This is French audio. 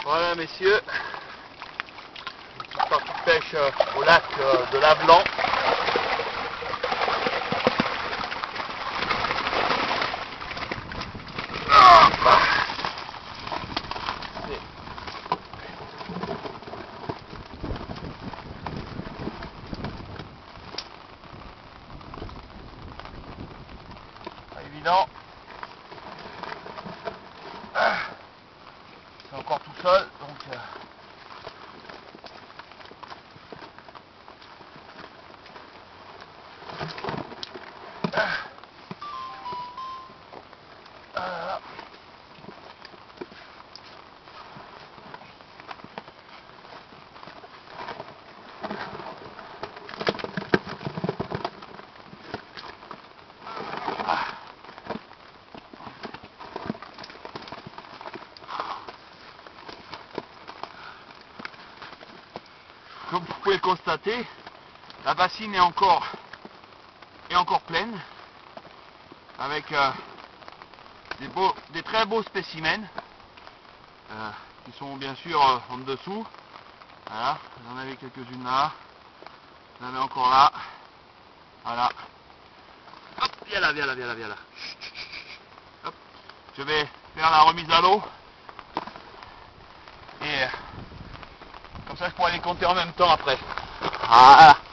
Voilà messieurs, une petite partie de pêche au lac de Lavlan. Pas évident. C'est encore tout seul, donc comme vous pouvez le constater, la bassine est encore pleine, avec des très beaux spécimens qui sont bien sûr en dessous. Voilà, vous en avez quelques-unes là, vous en avez encore là. Voilà. Hop, viens là. Chut, chut, chut. Hop. Je vais faire la remise à l'eau. Et comme ça je pourrai les compter en même temps après. Voilà.